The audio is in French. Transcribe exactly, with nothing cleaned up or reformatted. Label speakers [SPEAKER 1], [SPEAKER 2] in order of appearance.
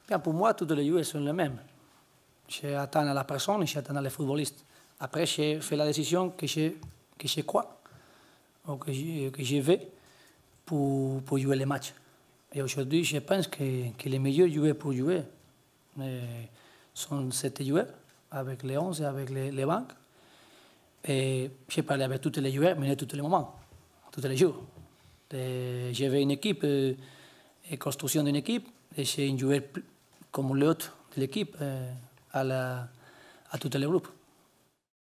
[SPEAKER 1] Bien, pour moi, tous les joueurs sont les mêmes. J'attends à la personne et j'attends à les footballistes. Après, j'ai fait la décision que je, que je crois, ou que je, que je vais pour, pour jouer les matchs. Et aujourd'hui, je pense que, que les meilleurs joueurs pour jouer euh, sont sept joueurs, avec les onze et avec les, les banques. Et j'ai parlé avec tous les joueurs, mais pas tous les moments, tous les jours. J'avais une équipe, euh, construction d'une équipe, et j'ai un joueur comme l'autre de l'équipe euh, à, la, à tous les groupes.